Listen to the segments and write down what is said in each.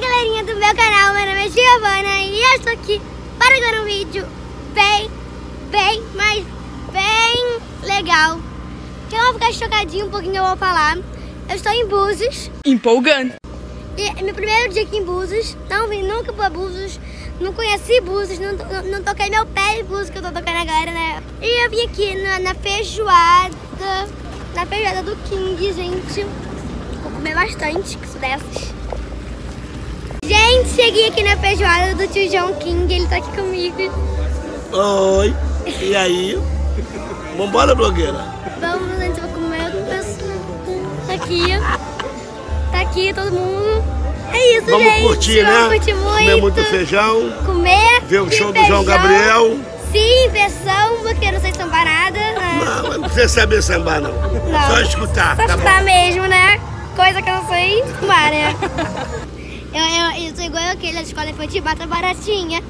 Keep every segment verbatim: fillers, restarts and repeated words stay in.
galerinha do meu canal, meu nome é Giovana e eu estou aqui para gravar um vídeo bem, bem, mas bem legal. Que eu vou ficar chocadinho um pouquinho, eu vou falar. Eu estou em Búzios. Empolgante. E é meu primeiro dia aqui em Búzios. Não vim nunca para Búzios, não conheci Búzios, não, não, não toquei meu pé em Búzios que eu tô tocando agora, né? E eu vim aqui na, na feijoada, na feijoada do King, gente. Vou comer bastante, que isso dessas. Gente, cheguei aqui na feijoada do tio João King, ele tá aqui comigo. Oi, e aí? Vambora, blogueira? Vamos, a gente vai comer com o pessoal. Tá aqui, tá aqui todo mundo. É isso, Vamos gente. curtir, Vamos né? curtir muito. Comer muito feijão. Comer. Ver o show do feijão. João Gabriel. Sim, ver samba, que eu não sei sambar nada. Não, não precisa saber sambar, não. Não. Só escutar, Só tá escutar bom? mesmo, né? Coisa que eu não sei sambar, né? eu, eu, eu sou igual aquele da escola infantil, bata baratinha.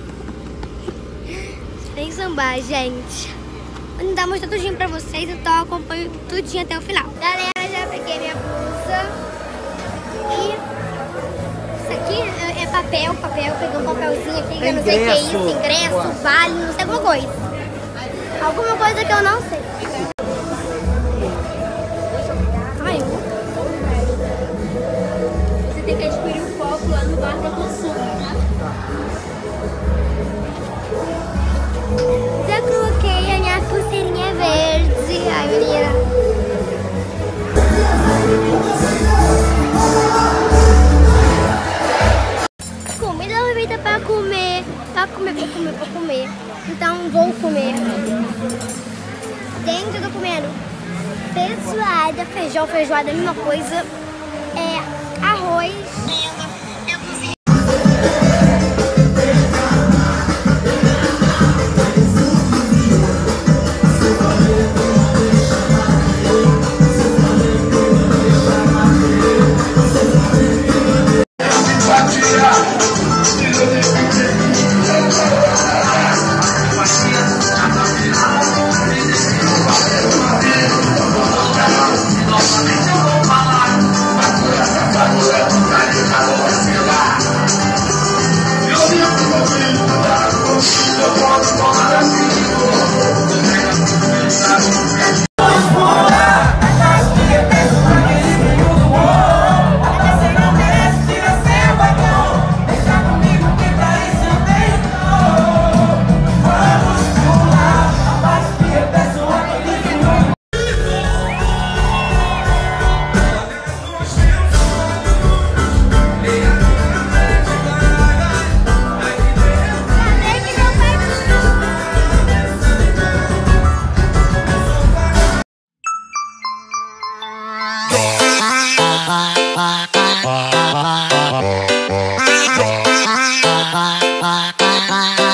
Tem que sambar, gente. Vou tentar mostrar tudinho pra vocês, então eu acompanho tudinho até o final. Galera, já peguei minha blusa. E isso aqui é, é papel, papel. Peguei um papelzinho aqui, que eu não sei o que é isso. Ingresso, vale, não sei, alguma coisa. Alguma coisa que eu não sei. Ai, Você tem que adquirir um copo lá no bar da consumo, tá? já coloquei a minha pulseirinha verde. Ai, menina. Comida feita pra comer, pra comer, pra comer, pra comer. Então vou comer. Gente, eu tô comendo feijoada, feijão, feijoada, a mesma coisa. É arroz.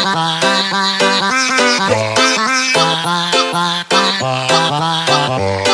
Bye.